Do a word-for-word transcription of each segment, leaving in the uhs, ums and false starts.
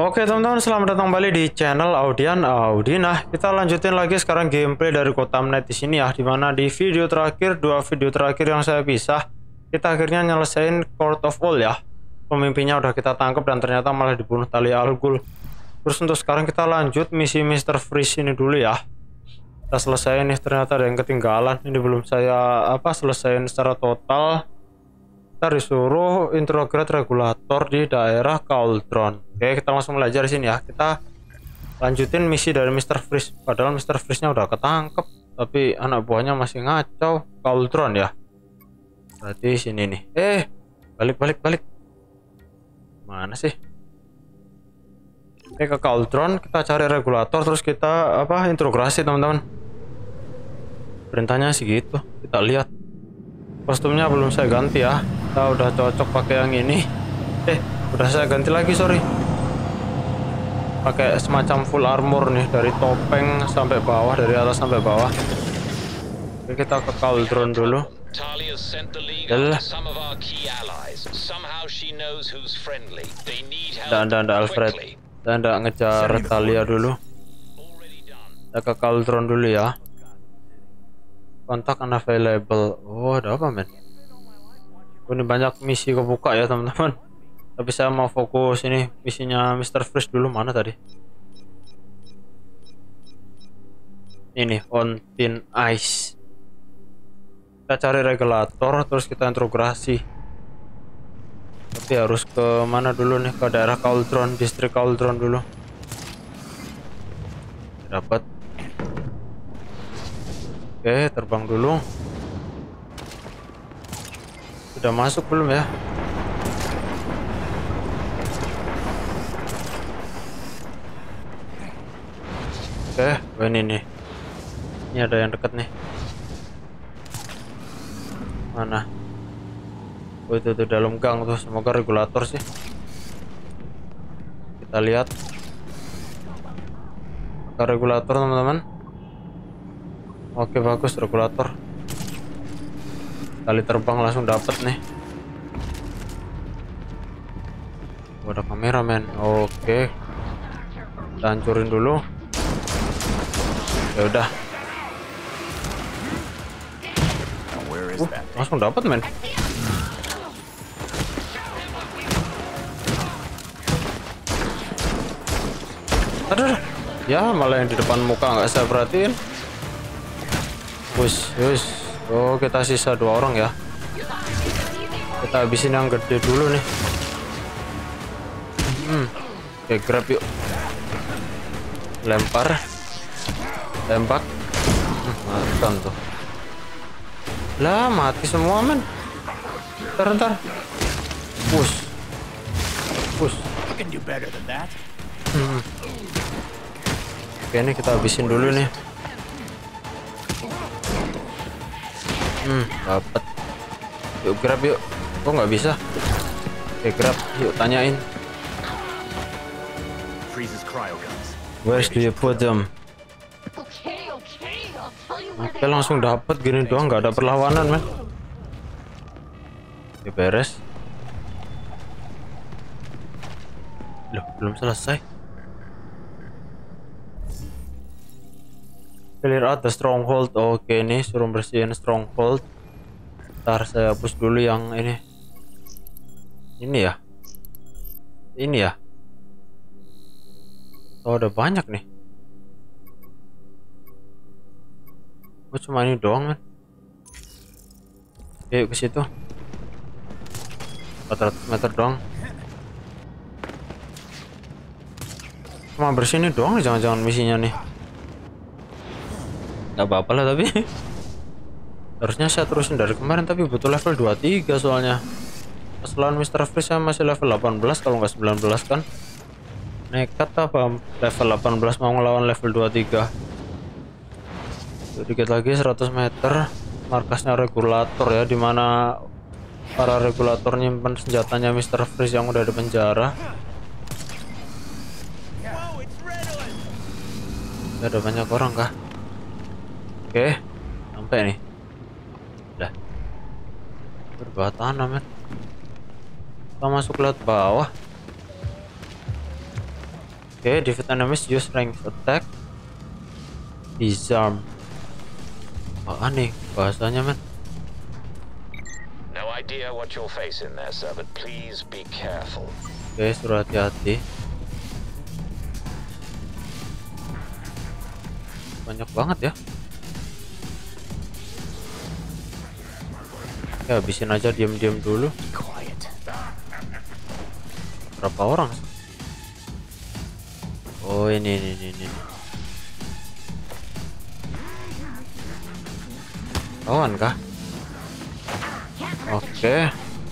Oke teman-teman, selamat datang kembali di channel Audian Audi. Nah, kita lanjutin lagi sekarang gameplay dari Gotham Knight di sini ya. Dimana di video terakhir, dua video terakhir yang saya pisah, kita akhirnya nyelesain Court of Owls ya. Pemimpinnya udah kita tangkap dan ternyata malah dibunuh Talia al Ghul. Terus untuk sekarang kita lanjut misi mister Freeze ini dulu ya. Kita selesai nih, ternyata ada yang ketinggalan. Ini belum saya apa selesaiin secara total. Kita disuruh intrograde regulator di daerah Cauldron. Oke, kita langsung belajar di sini ya. Kita lanjutin misi dari mister Freeze. Padahal mister Freeze-nya udah ketangkep, tapi anak buahnya masih ngacau. Cauldron ya. Berarti sini nih. Eh, balik balik balik. Mana sih? Oke, ke Cauldron, kita cari regulator terus kita apa intrograsi teman-teman. Perintahnya sih gitu. Kita lihat. Kostumnya belum saya ganti ya. Kita udah cocok pakai yang ini. Eh, udah saya ganti lagi, sorry. Pakai semacam full armor nih, dari topeng sampai bawah, dari atas sampai bawah. Oke, kita ke Cauldron dulu. Yalah. Dan dan Alfred. Dan nggak ngejar Talia dulu. Kita ke Cauldron dulu ya. Kontak unavailable. Oh, ada apa men? Oh, ini banyak misi kebuka ya teman-teman. Tapi saya mau fokus ini misinya mister Freeze dulu. Mana tadi? Ini on thin ice. Kita cari regulator terus kita intrograsi. Tapi harus ke mana dulu nih? Ke daerah Cauldron, distrik Cauldron dulu. Dapat. Oke, terbang dulu. Sudah masuk belum ya? Oke, oh ini nih. Ini ada yang dekat nih. Mana? Oh, itu tuh dalam gang tuh. Semoga regulator sih. Kita lihat. Ke regulator teman-teman. Oke, bagus regulator. Kali terbang langsung dapat nih. Oh, ada kameramen. Oke. Kita hancurin dulu. Ya udah. Uh, langsung dapat men. Aduh. Ya, malah yang di depan muka nggak saya perhatiin. Wus, wus. Oh, kita sisa dua orang ya. Kita habisin yang gede dulu nih. Hmm. Oke, grab yuk. Lempar. Tembak. Hmm, mati tuh. Lah, mati semua men. Ntar, ntar. Push. Push. Hmm. Oke, ini kita habisin dulu nih. Hmm, dapat. Yuk grab yuk. Kok nggak bisa? Oke, grab. Yuk tanyain. Where do you put them? Oke, langsung dapat gini doang, nggak ada perlawanan men. Oke, beres. Loh, belum selesai. Clear out the stronghold. Oke, nih suruh bersihin stronghold. Ntar saya hapus dulu yang ini. Ini ya. Ini ya. Oh, ada banyak nih. Oh, cuma ini doang men. Oke, ke situ. empat ratus meter doang. Cuma bersihin ini doang, jangan-jangan misinya nih. Gak apa-apa lah tapi harusnya saya terusin dari kemarin, tapi butuh level dua puluh tiga soalnya. Pas lawan mister Freeze saya masih level delapan belas kalau nggak sembilan belas kan. Nekat apa level delapan belas mau ngelawan level dua puluh tiga. Sedikit lagi seratus meter. Markasnya regulator ya, dimana para regulator nyimpen senjatanya mister Freeze yang udah di penjara. Ada banyak orang kah? Oke, sampai nih. Udah. Berbawah tanah men. Kita masuk lewat bawah. Oke, defeat enemies use range attack. Disarm. Apaan nih bahasanya, men? No idea what you'll face in there, sir, but please be careful. Oke, suruh hati-hati. Banyak banget ya. Ya, habisin aja diam-diam dulu. Berapa orang? Oh, ini ini ini. ini. Kawan kah? Oke.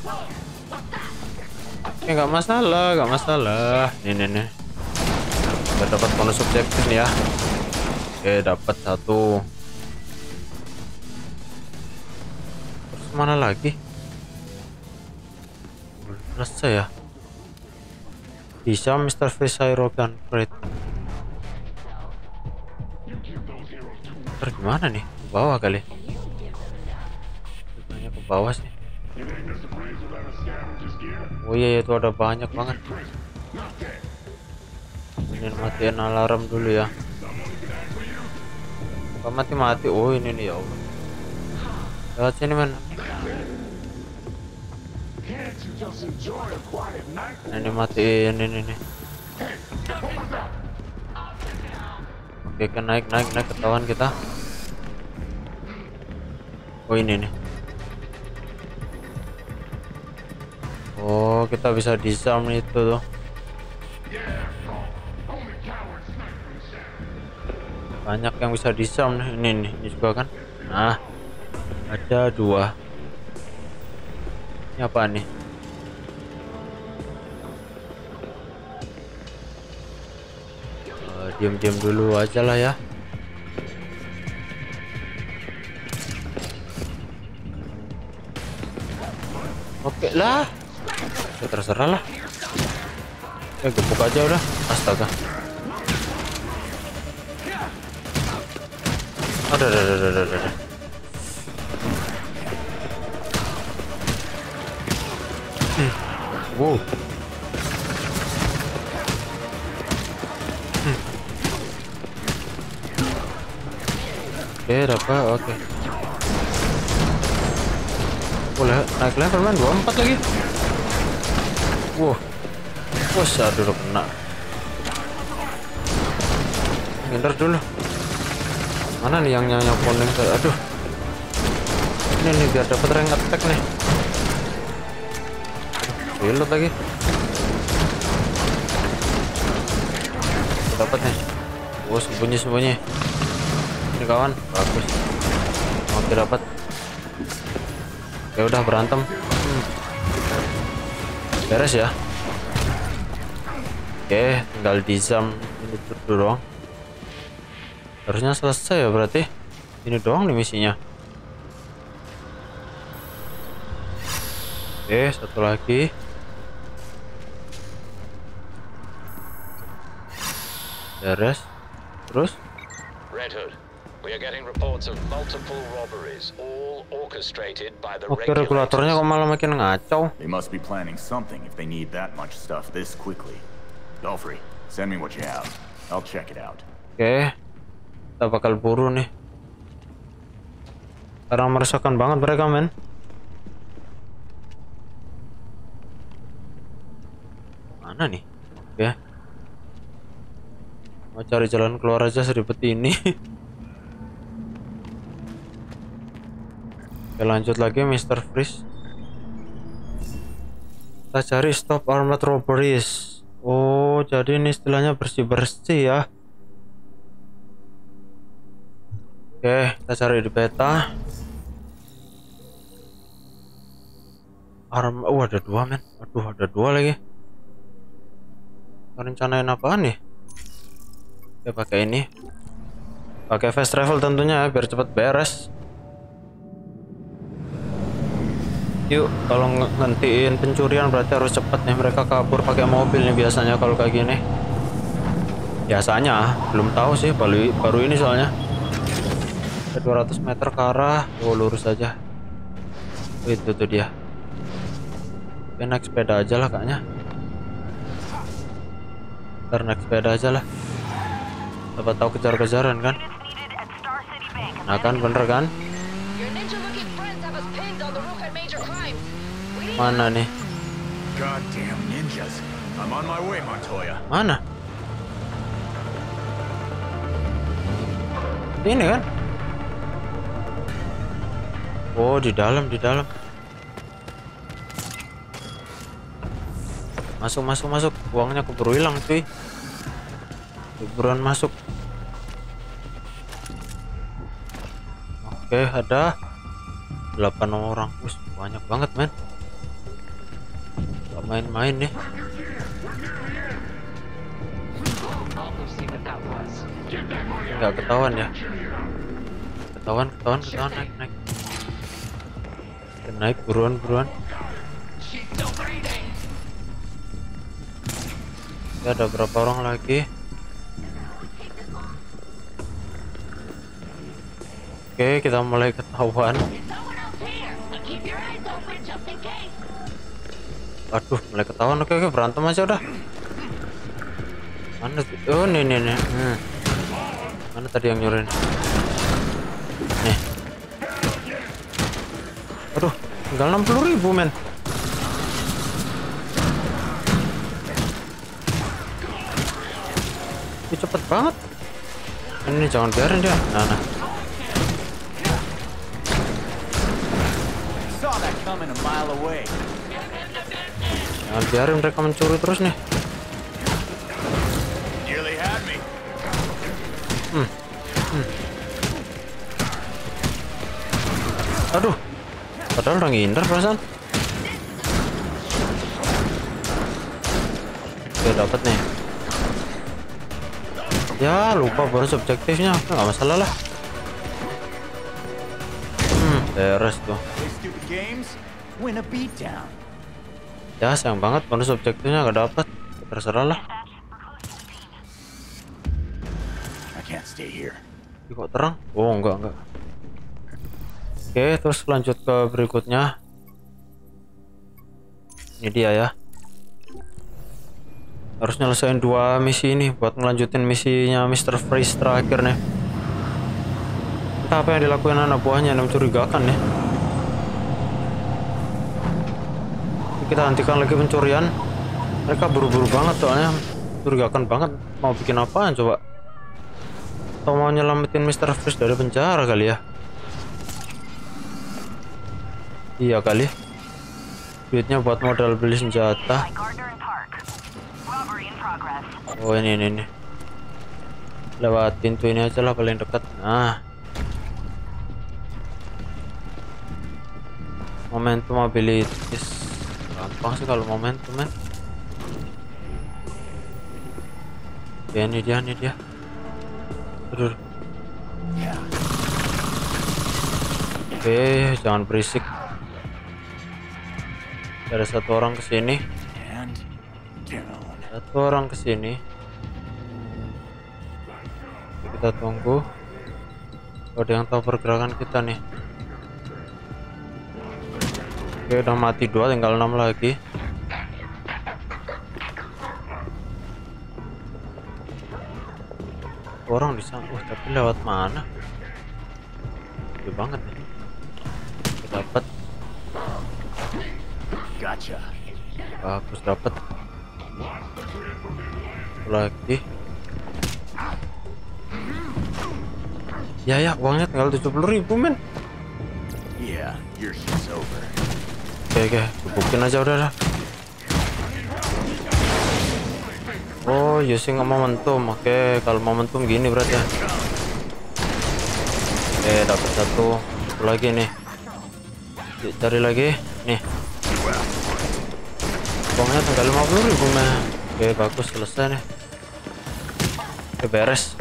Oke, nggak masalah, nggak masalah. Nih nih nih. Kita dapat bonus objektif nih ya. Oke, dapat satu. Terus mana lagi? Belum selesai ya. Bisa mister Fish Aerogun Crate. Terus gimana nih? Ke bawah kali. Banyak ke bawah sih. Oh iya, itu ada banyak banget. Ini matiin alarm dulu ya. Kalau mati-mati. Oh ini nih, ya Allah. Lewat sini, men. Ini matiin ini nih. Oke, kan naik naik naik ketahuan kita. Oh ini nih. Oh, kita bisa disarm itu tuh. Banyak yang bisa disarm nih. Ini nih, ini juga kan. Nah, ada dua. Ini apa nih? Uh, diam-diam dulu aja lah ya. Oke lah. Ya, terserah lah. Ya, gebuk aja udah. Astaga. Ada ada ada ada ada. Hmm. Wow. Hmm. Oke, dapat. Oke. Boleh naik level, man. dua puluh empat lagi. Wow. Wah, aduh, udah kena. Ngindar dulu. Mana nih yang nyanya kuning? Aduh. Ini nih biar dapat rank attack nih. Reload lagi. Dapat nih. Oh, sembunyi-sembunyi. Ini kawan, bagus. Oke, dapat. Ya udah, berantem. Hmm. Beres ya. Oke, tinggal disarm ini dulu doang. Harusnya selesai ya berarti. Ini doang nih misinya. Oke, satu lagi. Beres. Terus Red Hood, we are getting reports of multiple robberies, all orchestrated by the oke, regulatornya kok malah makin ngacau. They must be planning something if they need that much stuff this quickly. Belfry, send me what you have. I'll check it out. Oke, kita bakal buru nih. Sekarang meresahkan banget mereka, men. Mana nih? Oke. Mau cari jalan keluar aja seribet ini. Oke, lanjut lagi mister Freeze. Kita cari stop armed robberies. Oh, jadi ini istilahnya bersih-bersih ya. Oke, kita cari di peta. Arm, oh ada dua, men. Aduh, ada dua lagi. Rencanain apaan nih? Ya pakai ini. Pakai fast travel tentunya biar cepat beres. Yuk, kalau ngentiin pencurian berarti harus cepat nih. Mereka kabur pakai mobil nih biasanya kalau kayak gini. Biasanya, belum tahu sih, baru baru ini soalnya. dua ratus meter ke arah, oh lurus aja. Oh, itu tuh dia. Oke, naik sepeda aja lah kayaknya. Ntar naik sepeda aja lah. Dapat tahu kejar-kejaran kan? Nah kan bener kan? Mana nih? Goddamn ninjas. I'm on my way, Montoya. Mana? Ini kan? Oh, di dalam, di dalam. Masuk, masuk, masuk. Uangnya keburu hilang, cuy. Keburuan masuk. Oke, ada delapan orang. Us, banyak banget, men. Gak main-main nih. Nggak ketahuan ya. Ketahuan, ketahuan, ketahuan. Naik, naik. Naik, buruan, buruan. Ya, ada berapa orang lagi? Oke, kita mulai ketahuan. Aduh, mulai ketahuan. Oke, oke, berantem aja udah. Mana? Oh, nih, nih, nih. Hmm. Mana tadi yang nyuruhin? Nih. Aduh, tinggal enam puluh ribu, men. Ini cepet banget. Ini jangan biarin dia. Nah, nah. Jangan biarin mereka mencuri terus nih. Hmm. Hmm. Aduh, padahal udah ngindar perasaan. Oke, dapat nih. Ya, lupa bonus objektifnya. Nggak masalah lah. Hmm, beres tuh. Ya, sayang banget bonus objektifnya nggak dapat. Terserah lah. Ih, kok terang? Oh, enggak, enggak. Oke, terus lanjut ke berikutnya. Ini dia ya. Harus nyelesain dua misi ini buat ngelanjutin misinya mister Freeze terakhir nih. Entah apa yang dilakuin anak buahnya yang mencurigakan nih. Kita hentikan lagi pencurian. Mereka buru-buru banget soalnya, mencurigakan banget. Mau bikin apaan coba? Atau mau nyelamatin mister Freeze dari penjara kali ya? Iya kali. Duitnya buat modal beli senjata. Oh, ini ini ini. Lewat pintu ini aja lah paling dekat. Nah. Momentum abilities. Gampang sih kalau momentum, men. Ya, ini dia, ini dia. Aduh. Oke, jangan berisik. Ada satu orang kesini. Satu orang kesini. Kita tunggu. Ada yang tahu pergerakan kita nih. Oke, udah mati dua, tinggal enam lagi. Orang di sana. Wah, tapi lewat mana? Gede banget nih. Dapat. Gotcha. Bagus, dapat. Lagi. Ya ya, uangnya tinggal tujuh puluh ribu, men. Yeah, your shit's over. Oke, oke, gebukin aja udah lah. Oh, using momentum. Oke, kalau momentum gini berarti ya. Oke, dapat satu. Satu lagi nih. Cari lagi. Nih. Uangnya tinggal lima puluh ribu, men. Oke, bagus, selesai nih. Oke, beres.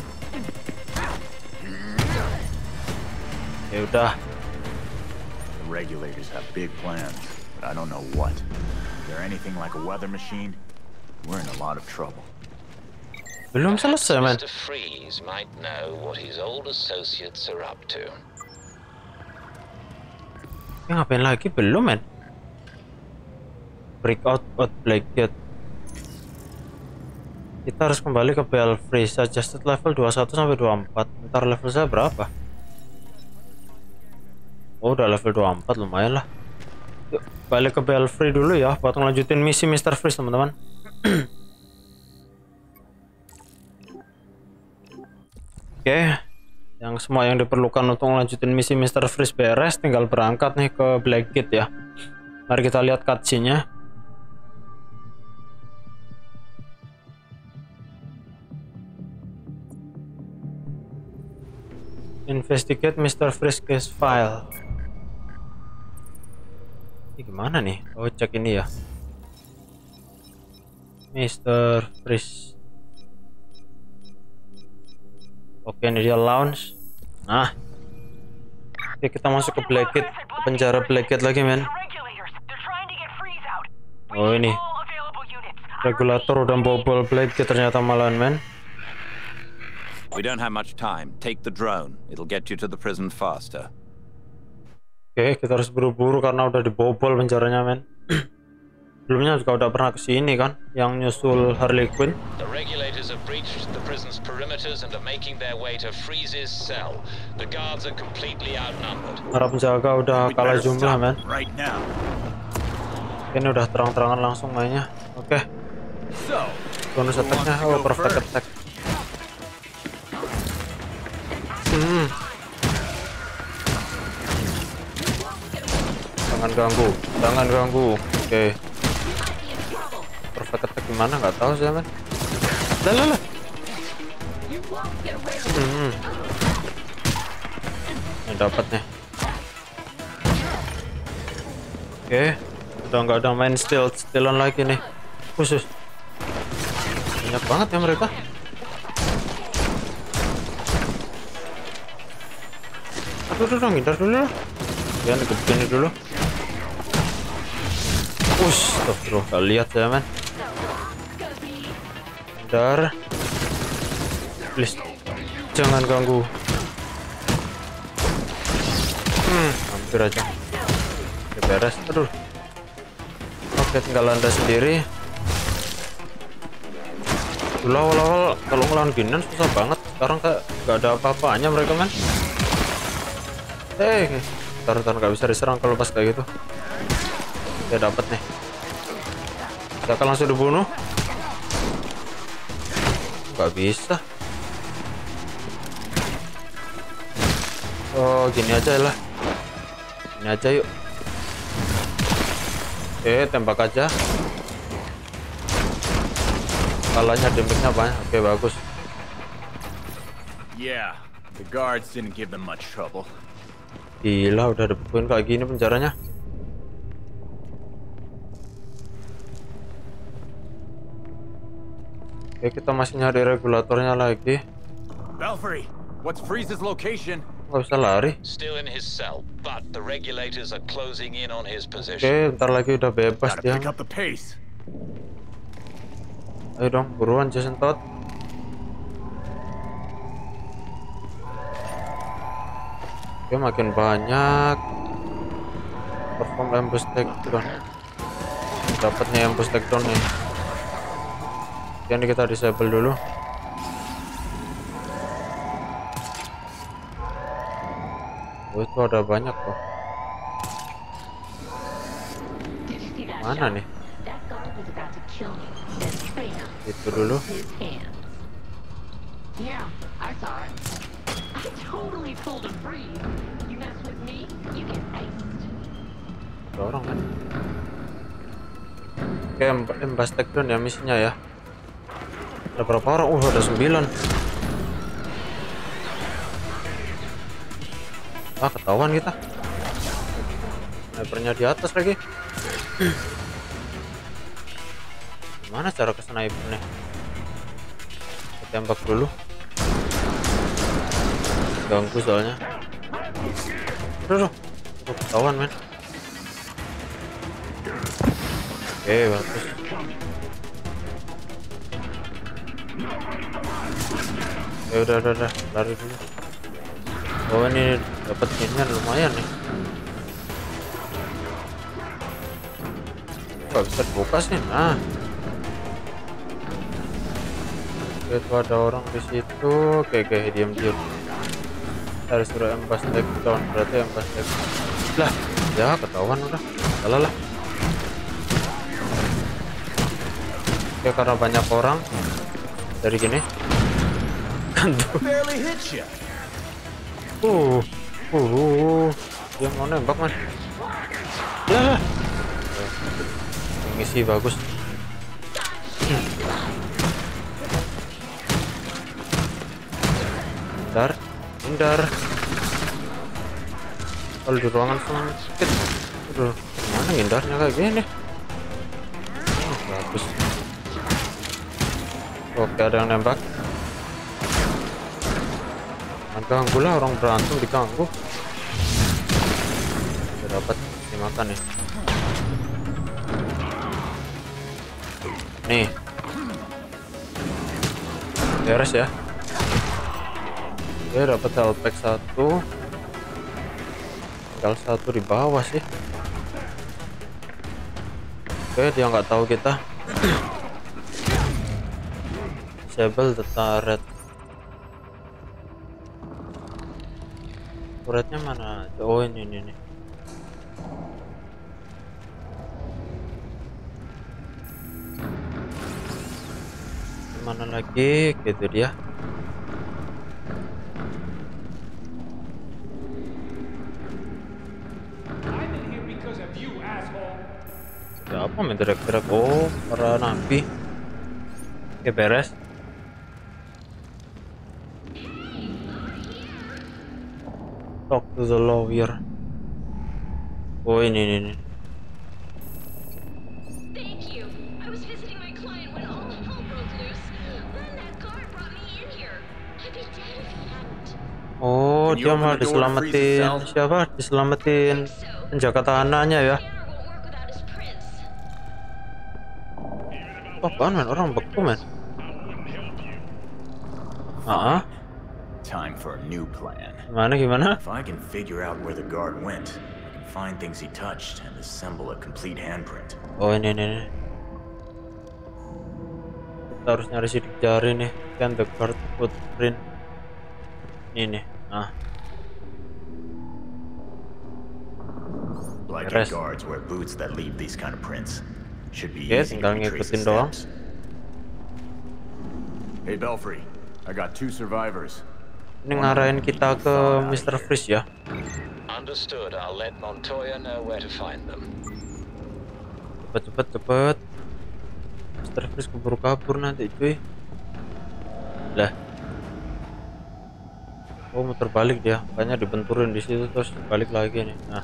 Ya udah. The regulators have big plans, but I don't know what. If they're anything like a weather machine, we're in a lot of trouble. Belum selesai, man. mister Freeze might know what his old associates are up to. Ya, ngapain lagi? Belum, man. Breakout out blanket. Kita harus kembali ke Belfry. Suggested level dua puluh satu sampai dua puluh empat. Ntar level saya berapa? Oh, udah level dua puluh empat, lumayan lah. Yuk, balik ke Belfry dulu ya buat ngelanjutin misi mister Freeze, teman-teman. Oke, yang semua yang diperlukan untuk ngelanjutin misi mister Freeze beres, tinggal berangkat nih ke Blackgate ya. Mari kita lihat cutscene-nya. Investigate mister Freeze case file. Ini gimana nih? Oh, cek ini ya. mister Freeze. Oke, ini dia lounge. Nah, oke, kita masuk ke Blackgate, penjara Blackgate lagi, men. Oh, ini regulator udah bobol Blackgate ternyata malahan, men. We don't have much time. Take the drone. It'll get you to the prison faster. Oke, kita harus buru-buru karena udah dibobol penjaranya, men. Sebelumnya juga udah pernah kesini kan, yang nyusul Harley Quinn. The regulators have breached the prison's perimeters and are making their way to Freeze's cell. The guards are completely outnumbered. Para penjaga udah kalah jumlah, men. Right now. Ini udah terang-terangan langsung mainnya. Oke. So, Bonus attack-nya, oh perfect attack. Hmm. Jangan ganggu, jangan ganggu. Oke. Okay. Perfect attack gimana? Nggak tahu sih, men. Lah lah lah. Hmm. Ini dapat nih. Oke. Okay. Udah nggak ada main steal, stealan lagi nih. Khusus. Banyak banget ya mereka. Aduh, aduh, ngindar dulu. Jangan dikebukin dulu. Ush, tuh, bro, gak lihat ya, men. Ngindar. Please, jangan ganggu. Hmm, hampir aja. Oke, beres, aduh. Oke, tinggal Anda sendiri. Dulu awal-awal kalau ngelawan ginian susah banget. Sekarang kayak gak ada apa-apanya mereka, men. Eh, ntar-ntar nggak bisa diserang kalau pas kayak gitu. Ya dapat nih. Kita akan langsung dibunuh. Nggak bisa. Oh, gini aja lah. Ini aja yuk. Oke, tembak aja. Kalanya damage-nya banyak. Oke, bagus. Yeah, the guards didn't give them much trouble. Gila, udah dibekuin kayak gini penjaranya. Oke, kita masih nyari regulatornya lagi. Belfry, what's Freeze's location? Nggak bisa lari. Still in his cell, but the regulators are closing in on his position. Oke, ntar lagi udah bebas Gotta dia. pick up the pace. Ayo dong, buruan Jason Todd. Oke, makin banyak. Perform ambush takedown. Dapatnya ambush takedown nih. Ini kita disable dulu. Oh, itu ada banyak kok. Mana nih? Itu dulu. Dorong kan? Oke, embas takedown ya misinya ya. Ada berapa orang? Uh, ada sembilan. Ah, ketahuan kita. Snipernya di atas lagi. Gimana cara ke snipernya? Kita tembak dulu. Ganggu soalnya. Aduh, aduh. Aduh, ketahuan, men. Oke, bagus. Ya udah, udah, udah, lari dulu. Oh, ini dapat skinnya lumayan nih. Nggak bisa dibuka sih. Nah, Itu ada orang di situ. Oke, oke, diam diam. Harus suruh embas take down, berarti embas take. Lah, ya ketahuan udah. Salah lah. Oke, karena banyak orang dari gini. uh, uh, uh, dia mau nembak man. Lah, ini sih bagus. Hindar, hindar. Kalau di ruangan sempit, aduh, mana hindarnya kayak gini? Oh, bagus. Oke, ada yang nembak. Ganggu lah, orang berantem diganggu. Udah dapat dimakan nih. Nih, beres ya. Oke, dapat health pack satu. Tinggal satu di bawah sih. Oke, dia nggak tahu kita. Disable the turret. Turretnya mana? Oh, ini ini nih. Mana lagi? Gitu dia. Siapa main direct-direct? Oh, para nabi. Oke, beres. Talk to the lawyer. Oh, ini ini ini. Thank you. I was visiting my client when all hell broke loose. Then that guard brought me in here. I'd be dead if he hadn't. Oh, dia malah diselamatin. Siapa? Diselamatin penjaga tahanannya ya. Apaan man, orang beku man. Ah, Time for a new plan. gimana gimana? If I can figure out where the guard went, I can find things he touched and assemble a complete handprint. Oh, ini ini, ini. Kita harus nyari sidik jari nih, kan the guard footprint. Ini nih, nah. Blackgate guards wear boots that leave these kind of prints. Should be Oke, easy tinggal to retrace the ngikutin doang. steps. Hey Belfry, I got two survivors. Ini ngarahin kita ke mister Freeze ya. Understood. I'll let Montoya know where to find them. Cepet cepet cepet. mister Freeze keburu kabur nanti cuy. Lah. Oh, muter balik dia. Makanya dibenturin di situ terus balik lagi nih. Nah.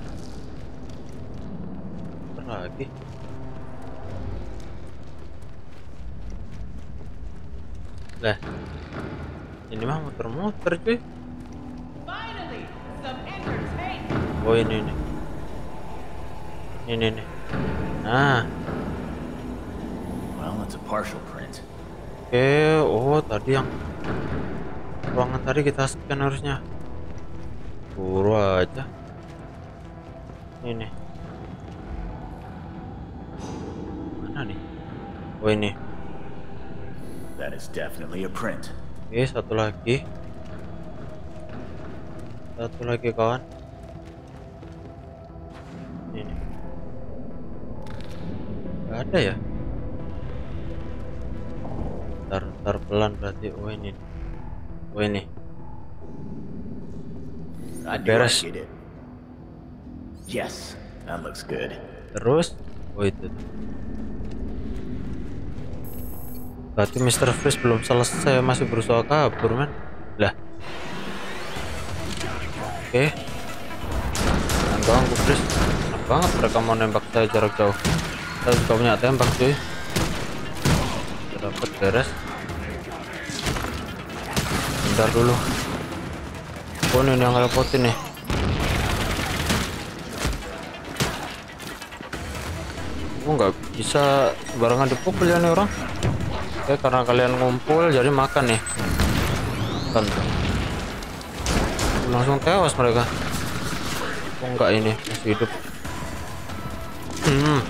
Muter lagi. Lah. Ini mah muter-muter cuy. Oh, ini nih. Ini nih. Nah. Well, it's a partial print. Oke, oh tadi yang ruangan tadi kita scan harusnya. Buru aja. Ini. Mana nih? Oh, ini. That is definitely a print. Oke, satu lagi. Satu lagi kawan. Ini. Gak ada ya? Ntar, ntar pelan berarti. Oh, ini. Oh, ini. I do Beres. like it. Yes, that looks good. Terus, oh itu. Berarti mister Freeze belum selesai, masih berusaha kabur man. Lah. Oke. Jangan ganggu Freeze. Enak banget mereka mau nembak saya jarak jauh. Saya juga punya tembak cuy. Dapat beres. Bentar dulu. Oh, ini yang ngerepotin nih. Aku nggak bisa sembarangan dipukul ya nih orang. Oke, karena kalian ngumpul jadi makan nih. Makan. Langsung tewas mereka. Oh enggak, ini masih hidup. Hmm.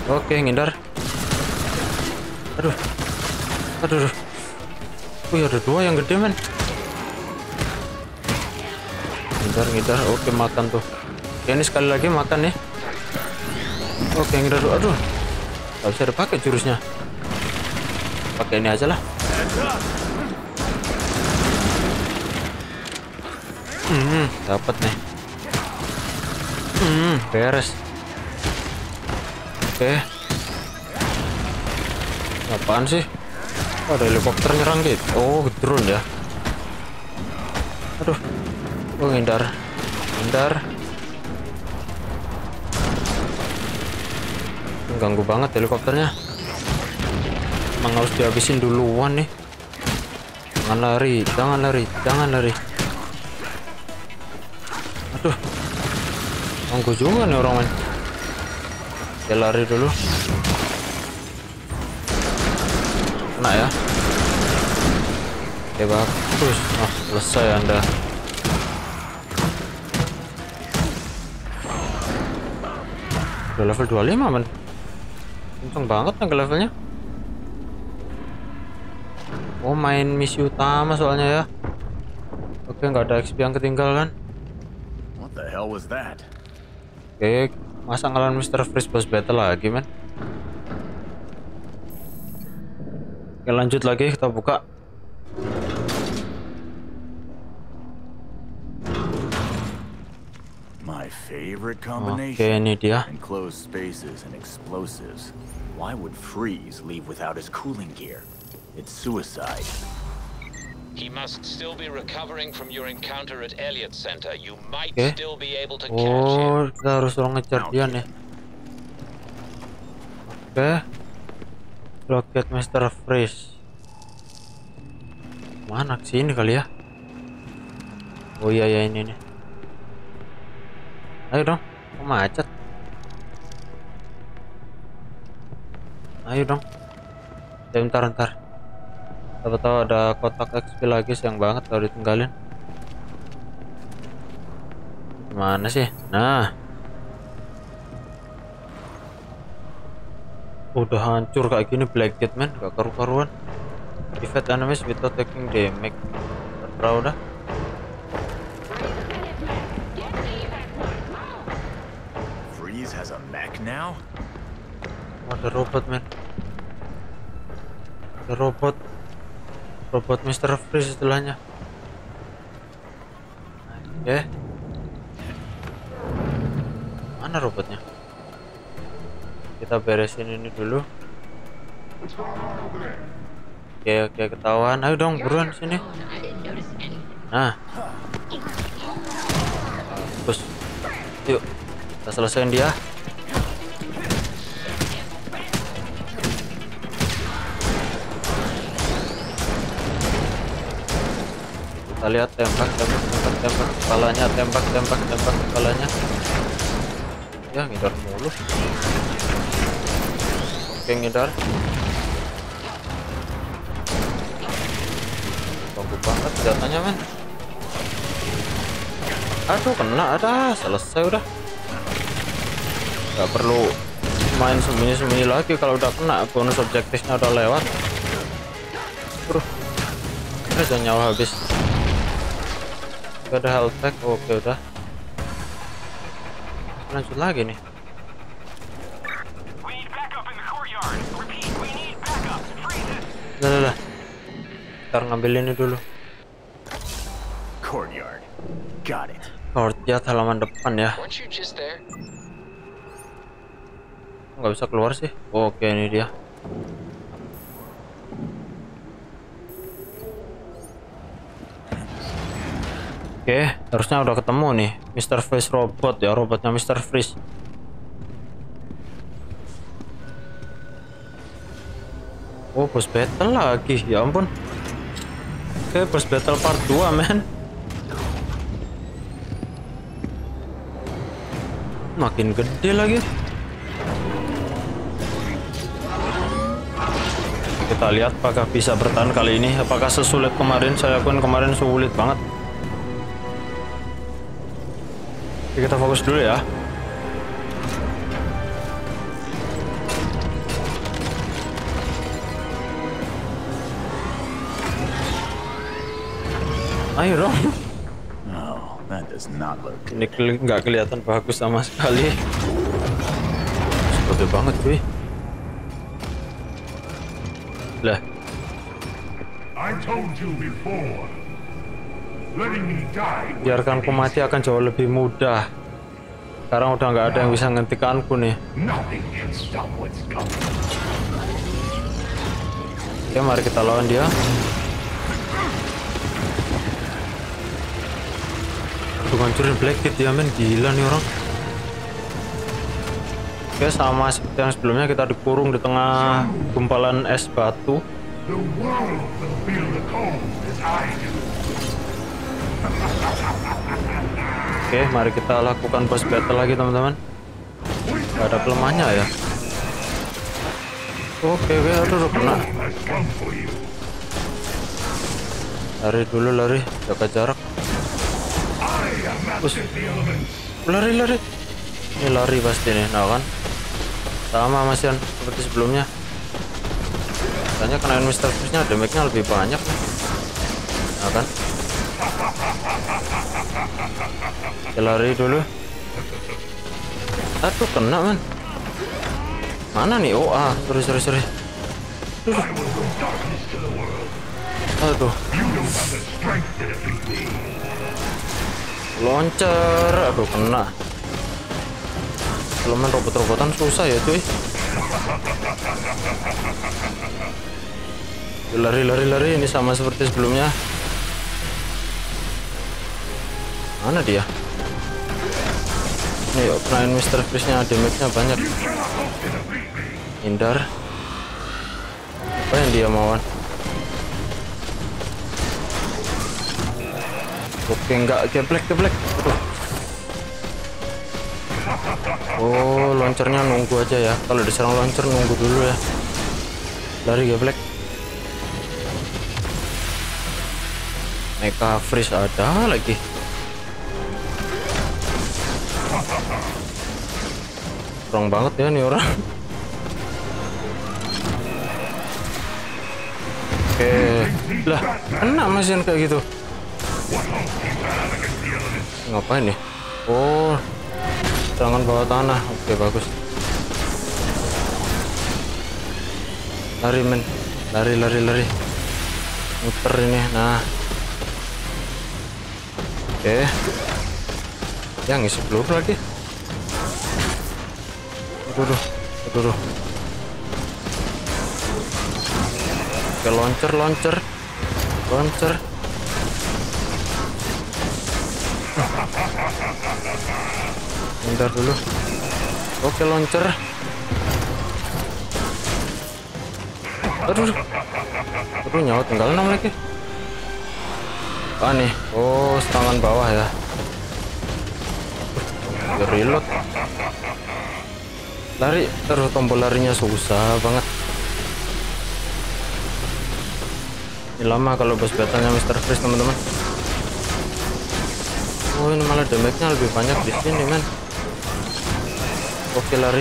Oke, ngindar. Aduh. Aduh. Aduh. Wih, ada dua yang gede, men. Ngindar, ngindar. Oke, makan tuh. Oke, ini sekali lagi makan nih. Oke, ngindar. Aduh. Gak bisa dipakai jurusnya. Pakai ini aja lah. Hmm, dapat nih. Hmm, beres. Oke. Apaan sih? Oh, ada helikopter nyerang gitu. Oh, drone ya. Aduh. Oh, ngindar. Ngindar. Ganggu banget helikopternya. Emang harus dihabisin duluan nih. Jangan lari, jangan lari, jangan lari. Aduh. Ganggu juga nih orang main. Dia lari dulu. Kena ya. Oke, bagus. Oh, selesai Anda. Udah level dua puluh lima, men. Untung banget nih ke levelnya. Oh, main misi utama soalnya ya. Oke, nggak ada X P yang ketinggalan. What the hell was that? Oke, masa ngelawan mister Freeze boss battle lagi, men? Oke, lanjut lagi, kita buka. My favorite Oke, combination. ini dia. Enclosed spaces and explosives. Why would Freeze leave without his cooling gear? It's suicide. He must still be recovering from your encounter at Elliott Center. You might Okay. still be able to catch him. Oh, kita harus ngejar dia nih. Oke. Rocket mister Freeze. Mana sini kali ya? Oh iya ya, ini nih. Ayo dong, kok macet? Ayo dong. Ya, bentar bentar. Siapa tahu ada kotak X P lagi, sayang banget kalau ditinggalin. Mana sih? Nah. Udah hancur kayak gini Black Gate, man, gak karu-karuan. Defeat enemies without taking damage. Terserah udah. Freeze has a mech now? Ada robot, man. Ada robot. Robot mister Freeze istilahnya. Oke. Mana robotnya? Kita beresin ini dulu. Oke, oke, ketahuan. Ayo dong, buruan sini. Nah. Terus. Yuk. Kita selesaiin dia. Kita lihat, tembak, tembak, tembak, tembak kepalanya, tembak, tembak, tembak kepalanya. Ya, ngidar mulu. Oke, ngidar. Tunggu banget senjatanya, men. Aduh, kena, ada, selesai udah. Gak perlu main sembunyi-sembunyi lagi kalau udah kena. Bonus objektifnya udah lewat. Aduh, ada nyawa habis. Gak ada health pack. Oke, udah. Lanjut lagi nih. Udah, udah, udah. Ntar ngambil ini dulu. Courtyard. Got it. Courtyard halaman depan ya. Weren't you just there? Nggak bisa keluar sih. Oke, ini dia. Oke, harusnya udah ketemu nih mister Freeze robot ya, robotnya mister Freeze. Oh, boss battle lagi, ya ampun. Oke, boss battle part dua, men. Makin gede lagi. Kita lihat apakah bisa bertahan kali ini, apakah sesulit kemarin. Saya akuin kemarin sulit banget. Oke, kita fokus dulu ya. Ayo dong. Oh, that does not look good. Ini keli nggak kelihatan bagus sama sekali. Seperti banget cuy. Lah. I told you before. Letting me die. Biarkan aku mati akan jauh lebih mudah. Sekarang udah nggak ada yang bisa ngentikanku nih. Nothing can stop what's coming. Oke, mari kita lawan dia. Aduh, hancurin Black Kid ya men, gila nih orang. Oke, sama seperti yang sebelumnya kita dikurung di tengah gumpalan es batu. The world will feel the cold as I do. Oke, mari kita lakukan boss battle lagi teman-teman. Gak ada kelemahannya ya. Oke, oke, aduh, kena. Has come for you. Lari dulu, lari, jaga jarak. I am master the elements. Lari, lari. Ini lari pasti nih, nah kan. Sama Mas Yan, seperti sebelumnya. Tanya kenain Mister Freeze-nya damage-nya lebih banyak nih. Nah kan. Oke, lari dulu. Aduh, kena man. Mana nih? Oh, ah, sorry, sorry, sorry. Aduh. Loncer, aduh kena. Elemen robot-robotan susah ya cuy. Lari, lari, lari. Ini sama seperti sebelumnya. Mana dia? Nih, kenain Mister Freeze-nya damage-nya banyak. Hindar. Apa yang dia mauan? Oke, enggak, geblek, geblek. Aduh. Oh, launchernya nunggu aja ya. Kalau diserang launcher nunggu dulu ya. Lari geblek. Mecha Freeze ada lagi. Kurang banget ya nih orang. Oke, lah kena mesin kayak gitu. Ngapain nih? Oh, serangan bawah tanah. Oke, bagus. Lari men, lari, lari, lari. Muter ini. Nah, oke. Yang ngisi peluru lagi. Aduh, aduh, aduh. Oke, launcher, launcher, launcher. Bentar dulu. Oke, launcher. Aduh, aduh, nyawa tinggal enam lagi. Ah nih, oh serangan bawah ya. Uh, reload. Lari, terus tombol larinya susah banget. Ini lama kalau boss battle-nya Mister Freeze teman-teman. Oh, ini malah damage-nya lebih banyak di sini men. Oke, lari.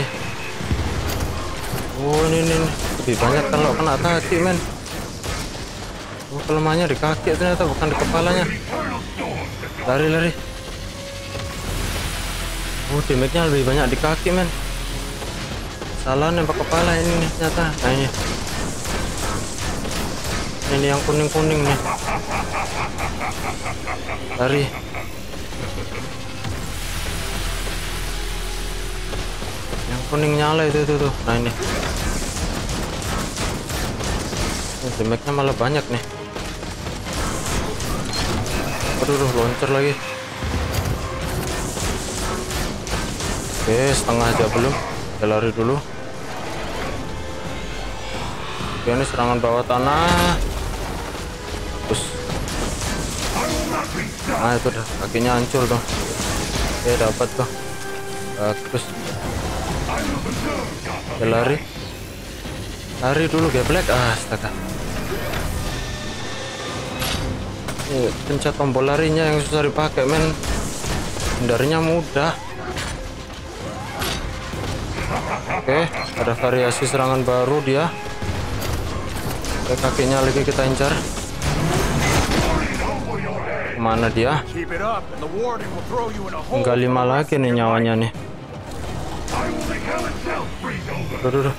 Oh, ini, ini, ini lebih banyak kalau kena kaki men. Oh, kelemahannya di kaki ternyata, bukan di kepalanya. Lari, lari. Oh, damage-nya lebih banyak di kaki men. Salah nembak kepala ini nih ternyata. Nah ini. Ini yang kuning-kuning nih. Lari. Yang kuning nyala itu tuh, tuh. Nah ini. Ini damage-nya malah banyak nih. Aduh, aduh, launcher lagi. Oke, setengah aja belum. Kita lari dulu. Oke, ini serangan bawah tanah. Terus. Nah, itu dah kakinya hancur tuh. Oke, dapat tuh. Bagus. Oke, lari. Lari dulu geblek. Ah, astaga. Ini pencet tombol larinya yang susah dipakai men. Hindarinya mudah. Oke, ada variasi serangan baru dia. Oke, kakinya lagi kita incar. Mana dia? Keep it up, and the warden will throw you in a hole. Tinggal lima lagi nih nyawanya nih. I will make hell itself freeze over. Aduh, aduh.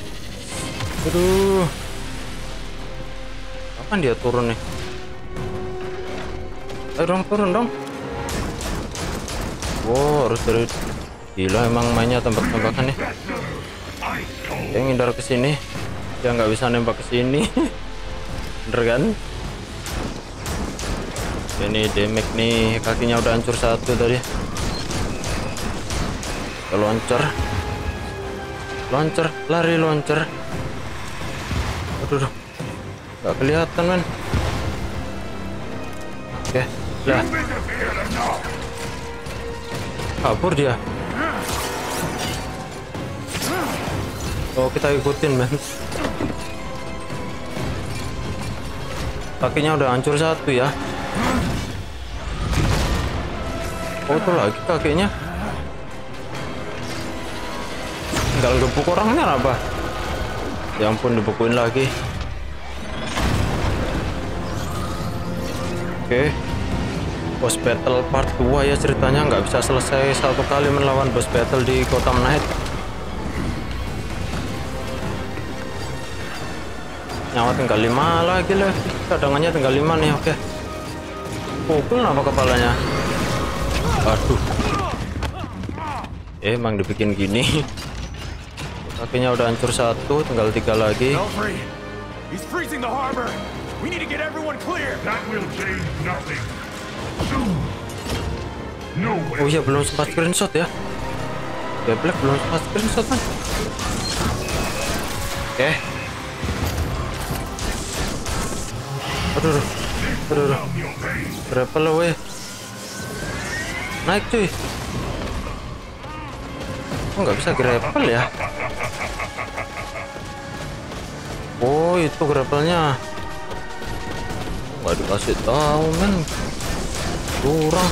Aduh. Kapan dia turun nih? Ayo dong, turun dong. Wow, harus dari... Gila emang mainnya tembak-tembakan nih. Dia ngindar ke sini. Dia nggak bisa nembak ke sini. Bener kan? Ini damage nih, kakinya udah hancur satu tadi. Kita loncer. Loncer, lari loncer. Aduh, nggak kelihatan men. Oke, lah. Kabur dia. Oh, kita ikutin men. Kakinya udah hancur satu ya. Oh, itu lagi kakinya. Tinggal gebuk orangnya apa? Ya ampun, dibukuin lagi. Oke. Boss battle part dua ya ceritanya, nggak bisa selesai satu kali melawan boss battle di Gotham Knight. Nyawa tinggal lima lagi lah, cadangannya tinggal lima nih. Oke, pukul apa kepalanya? Aduh, eh, emang dibikin gini. Kakinya udah hancur satu, tinggal tiga lagi. Belfry, he's freezing the harbor. We need to get everyone clear. That will change nothing. Soon. No way. Oh iya, belum sempat screenshot ya. Ya Black belum sempat screenshot kan. Oke. Aduh, aduh, aduh, aduh. Berapa lo weh? Naik cuy. Kok nggak bisa grapple ya? Oh, itu grapplenya. Nggak dikasih tahu men. Kurang.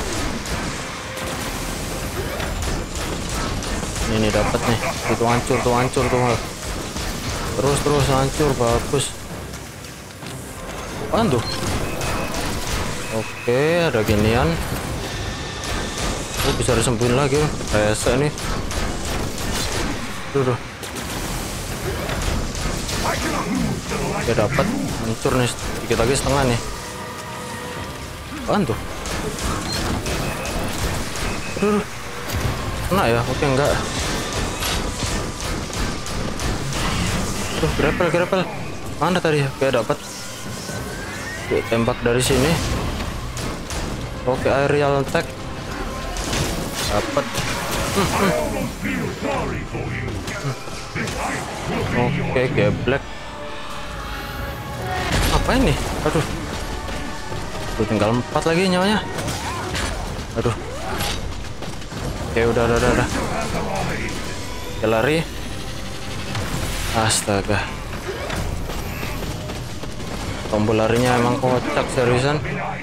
Ini dapat nih. Itu hancur tuh, hancur tuh. Terus terus hancur, bagus. Apaan tuh? Oke, ada ginian. Oh, bisa disembuhin lagi. Rese nih. Duh, duh. Oke, dapat. Hancur nih. Sedikit lagi setengah nih. Apaan tuh? Aduh, aduh. Kena ya? Oke, enggak. Tuh, grapple, grapple. Mana tadi? Oke, dapat. Oke, tembak dari sini. Oke, aerial attack. Dapat. Hmm, hmm. Hmm. Oke, geblek. Apa ini? Aduh. Tuh, tinggal empat lagi nyawanya. Aduh. Oke, udah, udah, udah, udah. Oke, lari. Astaga. Tombol larinya emang kocak seriusan.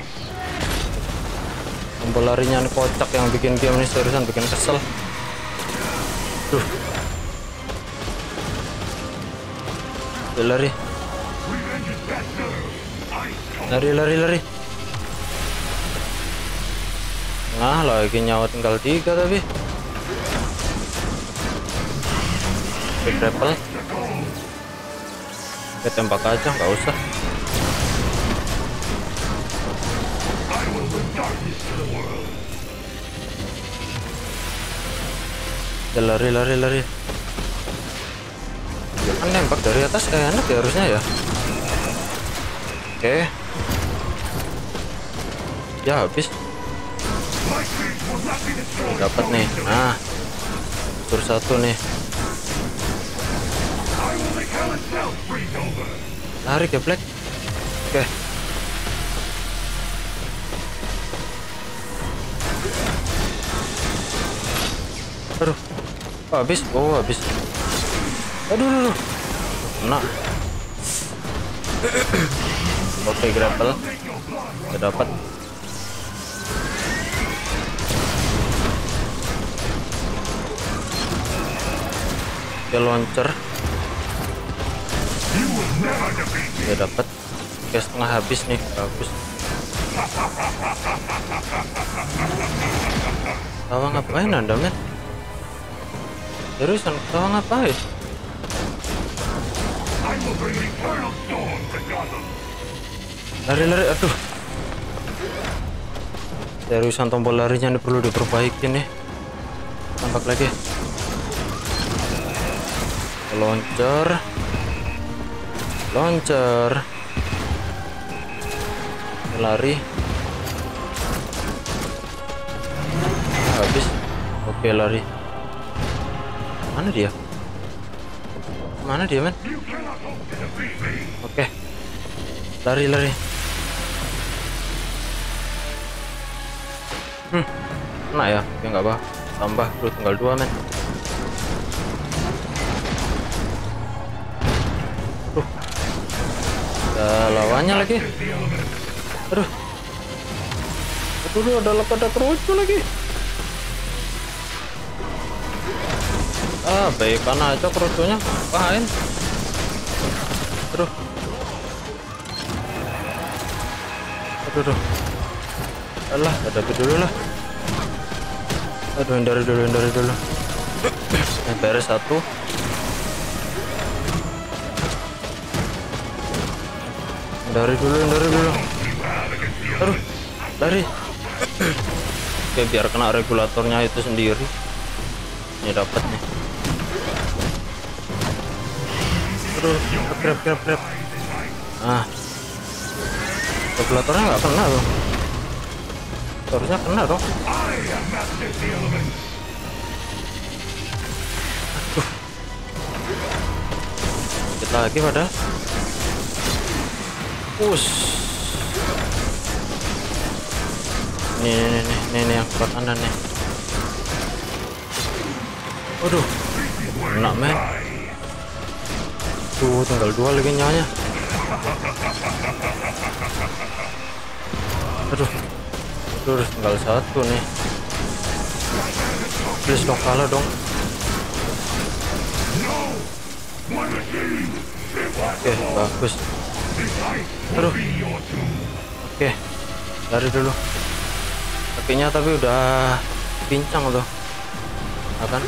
Tombol larinya kocak yang bikin game ini seriusan bikin kesel. Duh. Oke, lari. Lari, lari, lari. Nah, lagi nyawa tinggal tiga tapi. Oke, grapple. Oke, tembak aja, nggak usah. Ya, lari, lari, lari. Ya, kan nembak dari atas enak ya harusnya ya. Oke. Ya, habis. Dapat nih. Nah, tur satu nih. Lari ke Black. Oke. Aduh. Oh, habis. Oh, habis. Aduh, aduh, aduh. Nah. Oke, grapple. Udah dapat. Oke, launcher. Ya, dapat. Oke, setengah habis nih, bagus. Ketawa ngapain Anda, men? Seriusan ketawa ngapain? I will bring eternal storm to Gotham. Lari-lari, aduh. Seriusan tombol larinya ini perlu diperbaiki nih. Tampak lagi. Loncer. Loncer. Lari. Habis. Oke, lari. Mana dia? Mana dia, men? Oke. Lari, lari. Hmm. Kena ya? Oke, nggak apa. Tambah dulu, tinggal dua, men. Aduh. Ada lawannya lagi. Aduh. Aduh, ada pada kerucu lagi. Ah, baikkan aja kerucunya. Ngapain? Aduh. Aduh, aduh. Alah, hadapi dulu lah. Aduh, hindari dulu, hindari dulu. Ini beres satu. Hindari dulu, hindari dulu. Aduh, lari. Oke, biar kena regulatornya itu sendiri. Ini dapat nih. Aduh, grab, grab, grab. Nah, regulatornya nggak kena loh. Harusnya kena dong. Aduh. Kita lagi padahal. Push. Nih, nih, nih, nih, nih yang kuat kanan nih. Waduh, kena men. Tuh, tinggal dua lagi nyawanya. Aduh. Terus tinggal satu nih. Please dong, kalah dong. Oke, bagus. Aduh. Oke, lari dulu. Kakinya tapi udah pincang tuh, akan.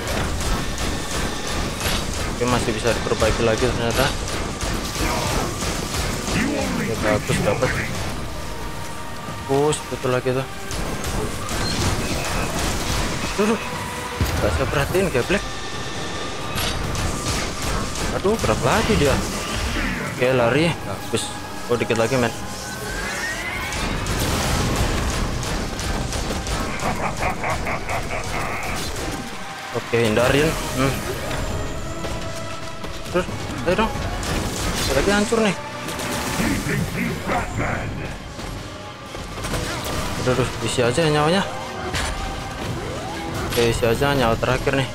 Oke, masih bisa diperbaiki lagi ternyata. Oke, bagus, dapat. Push, betul lagi tuh. Dulu, gak saya perhatiin geblek. Aduh, berat lagi dia. Oke, lari, bagus. Oh, dikit lagi men. Oke, hindarin. Hmm. Terus, ayo dong. Lagi hancur nih. Udah, udah, isi aja nyawanya. Oke, isi aja nyawa terakhir nih.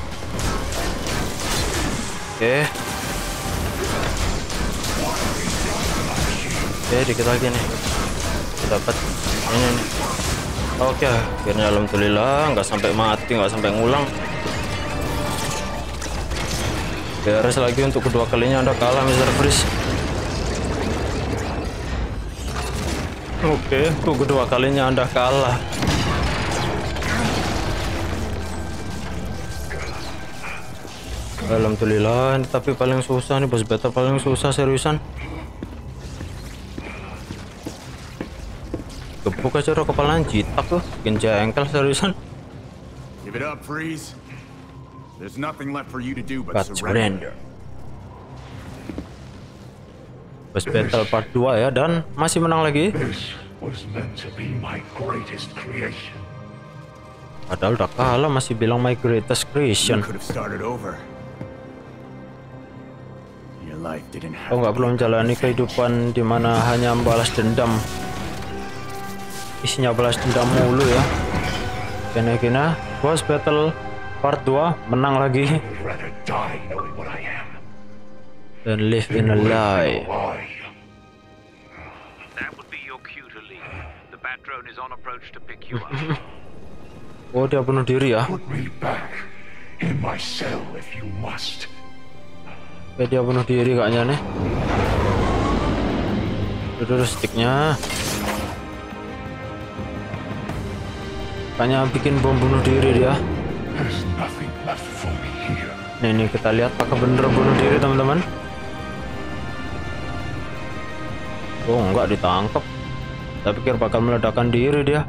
Oke. Oke, dikit lagi nih. Dapat ini nih. Oke, akhirnya alhamdulillah nggak sampai mati, nggak sampai ngulang. Beres lagi untuk kedua kalinya Anda kalah, mister Freeze. Oke, untuk kedua kalinya Anda kalah. Alhamdulillah, ini tapi paling susah nih, bos battle paling susah seriusan. Gebuk aja roh kepalaan jitak tuh, bikin jengkel seriusan. Give it up, Freeze. There's nothing left for you to do but But surrender. Bos battle part dua ya, dan masih menang lagi. This was meant to be my greatest creation. Padahal udah kalah masih bilang my greatest creation. You could have started over. Your life didn't have Kau nggak perlu menjalani kehidupan di mana hanya membalas dendam. Isinya balas dendam mulu ya. Kena-kena boss battle part dua menang lagi. I would rather die knowing what I am. Dan live in a lie. Why? That would be your cue to leave. The bat drone is on approach to pick you up. Oh, dia bunuh diri ya. Put me back in my cell if you must. Oke, dia bunuh diri kayaknya nih. Duduk sticknya. Makanya bikin bom bunuh diri dia. There's nothing left for me here. Nih, nih kita lihat apakah bener bunuh diri teman-teman. Oh enggak, ditangkap. Saya pikir bakal meledakkan diri dia.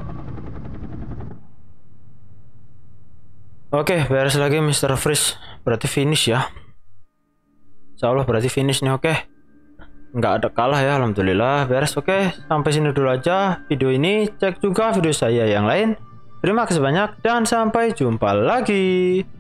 Oke, beres lagi mister Freeze. Berarti finish ya. Insya Allah berarti finish nih. Oke, nggak ada kalah ya, alhamdulillah beres. Oke, sampai sini dulu aja video ini. Cek juga video saya yang lain. Terima kasih banyak dan sampai jumpa lagi.